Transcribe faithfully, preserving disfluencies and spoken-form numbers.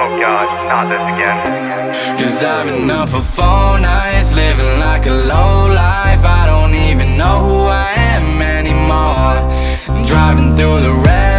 Oh God, not this again. Cause I've been up for four nights, living like a low life. I don't even know who I am anymore. Driving through the red